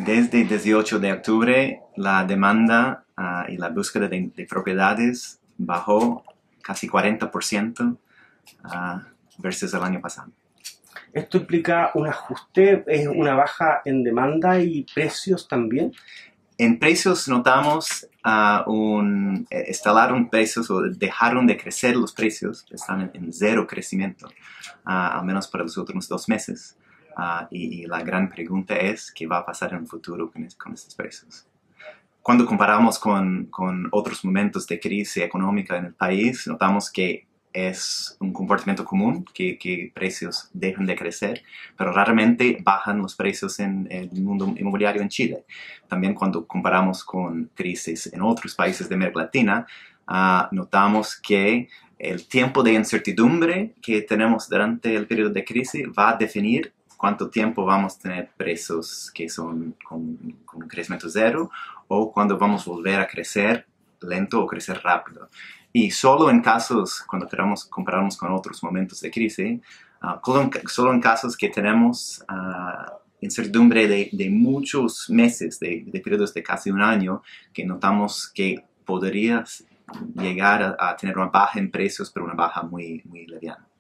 Desde el 18 de octubre, la demanda y la búsqueda de propiedades bajó casi 40% versus el año pasado. ¿Esto implica un ajuste, una baja en demanda y precios también? En precios notamos instalaron precios o dejaron de crecer los precios, están en cero crecimiento, al menos para los últimos 2 meses. Y la gran pregunta es qué va a pasar en el futuro con estos precios. Cuando comparamos con otros momentos de crisis económica en el país, notamos que es un comportamiento común que precios dejan de crecer, pero raramente bajan los precios en el mundo inmobiliario en Chile. También cuando comparamos con crisis en otros países de América Latina, notamos que el tiempo de incertidumbre que tenemos durante el periodo de crisis va a definir cuánto tiempo vamos a tener precios que son con crecimiento cero o cuando vamos a volver a crecer lento o crecer rápido. Y solo en casos, cuando comparamos con otros momentos de crisis, solo en casos que tenemos incertidumbre de muchos meses, de periodos de casi un año, que notamos que podrías llegar a tener una baja en precios, pero una baja muy, muy liviana.